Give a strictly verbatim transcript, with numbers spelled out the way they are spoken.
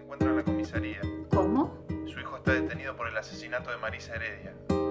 encuentra en la comisaría. ¿Cómo? Su hijo está detenido por el asesinato de Marisa Heredia.